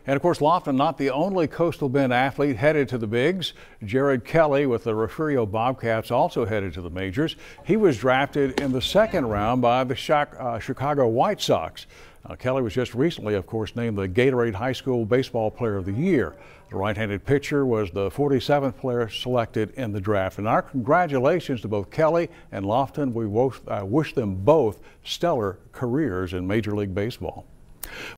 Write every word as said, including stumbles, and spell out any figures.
And of course, Lofton not the only Coastal Bend athlete headed to the bigs. Jared Kelley with the Refugio Bobcats also headed to the majors. He was drafted in the second round by the Chicago White Sox. Uh, Kelley was just recently, of course, named the Gatorade High School Baseball Player of the Year. The right-handed pitcher was the forty-seventh player selected in the draft. And our congratulations to both Kelley and Lofton. We both, uh, wish them both stellar careers in Major League Baseball.